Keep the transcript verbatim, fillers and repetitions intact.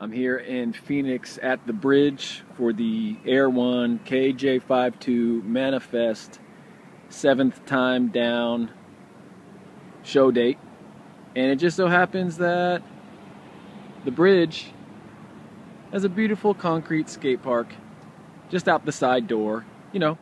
I'm here in Phoenix at the bridge for the Air One K J fifty-two Manafest seventh time down show date. And it just so happens that the bridge has a beautiful concrete skate park just out the side door. You know,